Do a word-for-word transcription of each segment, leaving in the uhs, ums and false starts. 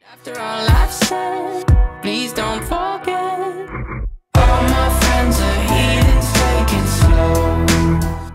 After all I've said, please don't forget. All my friends are heathens, take it slow.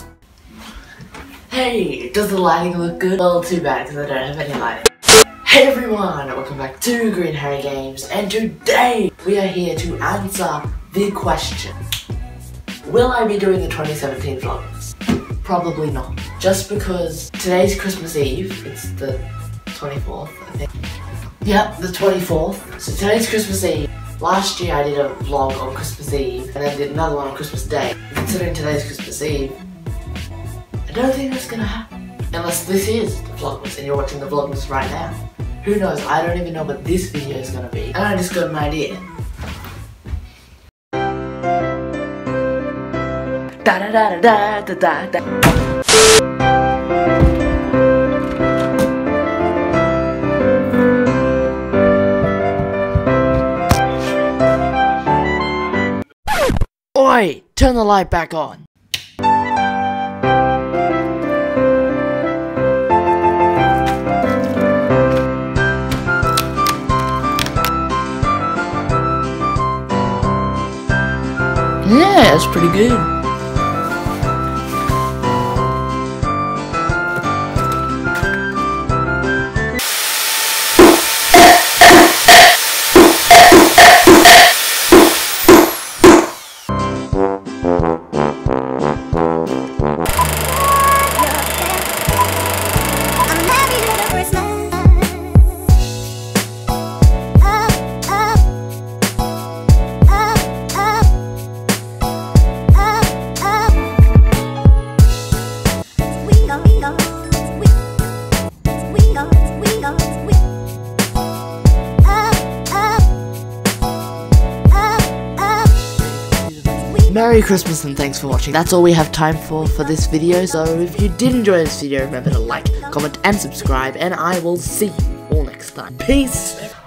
Hey, does the lighting look good? Well, too bad because I don't have any lighting. Hey everyone, welcome back to Green Harry Games, and today we are here to answer the question: will I be doing the twenty seventeen vlogs? Probably not. Just because today's Christmas Eve, it's the twenty-fourth, I think. Yep, the twenty-fourth. So today's Christmas Eve. Last year I did a vlog on Christmas Eve, and then did another one on Christmas Day. Considering today's Christmas Eve, I don't think that's gonna happen. Unless this is the Vlogmas and you're watching the Vlogmas right now. Who knows, I don't even know what this video is gonna be. And I just got an idea. Da da da da da da da. Oi! Turn the light back on. Yeah, that's pretty good. Merry Christmas and thanks for watching. That's all we have time for for this video. So if you did enjoy this video, remember to like, comment and subscribe, and I will see you all next time. Peace!